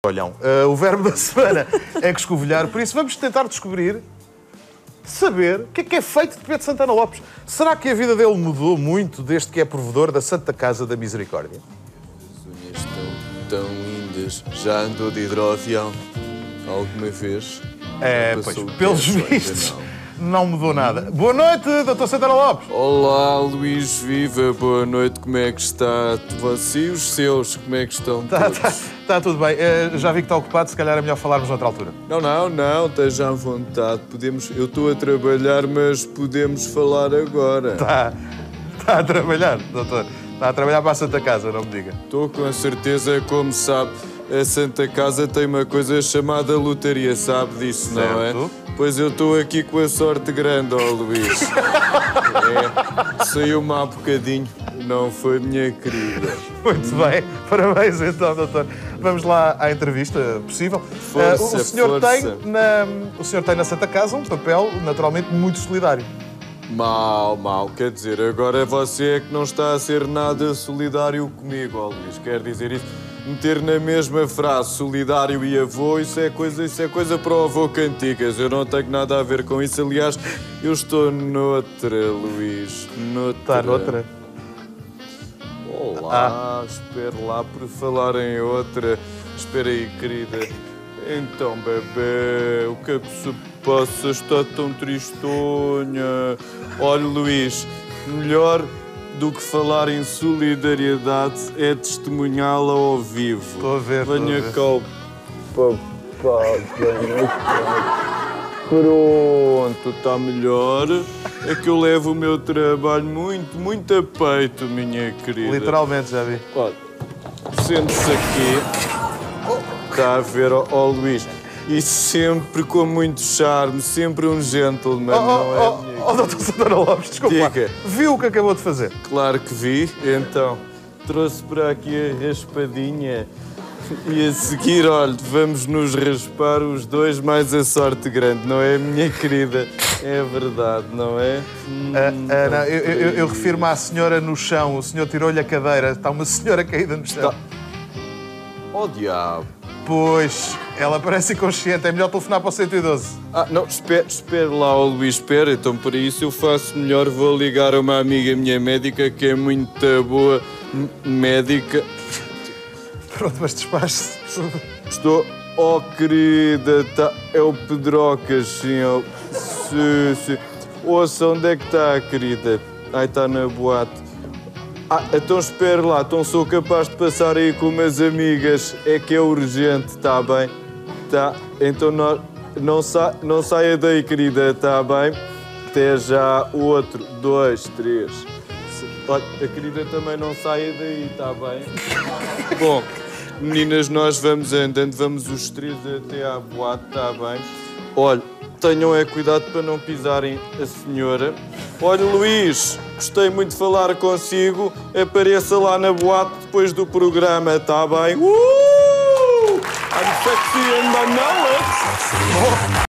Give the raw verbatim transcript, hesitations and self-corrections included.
Olham, uh, o verbo da semana é escovilhar, por isso vamos tentar descobrir, saber o que é que é feito de Pedro Santana Lopes. Será que a vida dele mudou muito desde que é provedor da Santa Casa da Misericórdia? As unhas estão tão lindas. Já andou de hidroavião alguma vez? É, pois, pelos vistos, não mudou nada. Boa noite, doutor Santana Lopes. Olá, Luís, viva, boa noite, como é que está? Você e os seus, como é que estão Tá, todos? tá, tá tudo bem. Uh, já vi que está ocupado, se calhar é melhor falarmos noutra altura. Não, não, não, esteja à vontade. Podemos, eu estou a trabalhar, mas podemos falar agora. Está tá a trabalhar, doutor. Está a trabalhar para a Santa Casa, não me diga. Estou com certeza, como sabe, a Santa Casa tem uma coisa chamada lotaria, sabe disso, não Certo. é? Pois eu estou aqui com a sorte grande, ó Luís. É, saiu-me há bocadinho, não foi, minha querida? Muito bem, parabéns então, doutor. Vamos lá à entrevista possível. Força, Uh, o, senhor força. Tem na, o senhor tem na Santa Casa um papel naturalmente muito solidário. Mal, mal, quer dizer, agora você é que não está a ser nada solidário comigo, ó Luís, quer dizer isso? Meter na mesma frase solidário e avô, isso é coisa, isso é coisa para o avô Cantigas, eu não tenho nada a ver com isso, aliás, eu estou noutra, Luís, noutra. Está noutra? Olá, ah. espero lá por falar em outra. Espera aí, querida. Então, bebê, o que é que se passa? Está tão tristonha. Olha, Luís, melhor do que falar em solidariedade é testemunhá-la ao vivo. Estou a ver, Venha estou a ver. cá, papá, venha cá. Pronto, está melhor. É que eu levo o meu trabalho muito, muito a peito, minha querida. Literalmente, já vi. Olha, sente-se aqui. Está a ver, ó, ó Luís. E sempre com muito charme, sempre um gentleman, Oh, não é? oh, minha oh, oh, doutor Santana Lopes, desculpa. Diga. Viu o que acabou de fazer? Claro que vi. Então, trouxe para aqui a raspadinha. E a seguir, olha, vamos nos raspar os dois mais a sorte grande, não é, minha querida? É verdade, não é? Hum, Ah, ah, não, eu, eu, eu refiro-me à senhora no chão. O senhor tirou-lhe a cadeira. Está uma senhora caída no chão. Tá. Oh, diabo. Pois, ela parece inconsciente. É melhor telefonar para o cento e doze. Ah, não, espera, espera lá, ó Luís, espera. Então, para isso eu faço melhor, vou ligar a uma amiga minha médica, que é muito boa médica. Pronto, mas despache-se. Estou... Oh, querida, tá... é o Pedrocas, sim, ó. Sim, sim. Ouça, onde é que está a querida? Ai, está na boate. Ah, então espere lá, então sou capaz de passar aí com umas amigas. É que é urgente, está bem? Tá, então não, não, sa... não saia daí, querida, está bem? Até já, outro, dois, três. Olha, a querida também não saia daí, está bem? Bom... Meninas, nós vamos andando, vamos os três até à boate, está bem? Olha, tenham é cuidado para não pisarem a senhora. Olha, Luís, gostei muito de falar consigo. Apareça lá na boate depois do programa, está bem? Uh! I'm sexy and I know it!